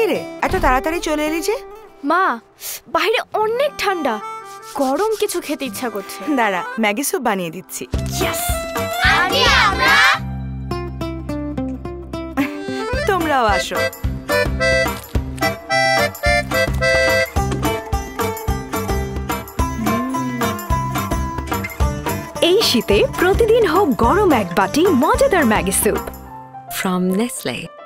রে, এত তাড়াতাড়ি চলে এলি যে? মা, বাইরে অনেক ঠান্ডা, গরম কিছু খেতে ইচ্ছা করছে। দাঁড়া, ম্যাগি স্যুপ বানিয়ে দিচ্ছি। তোমরাও আসো। এই শীতে প্রতিদিন হোক গরম এক বাটি মজাদার ম্যাগি স্যুপ ফ্রম নেসলে।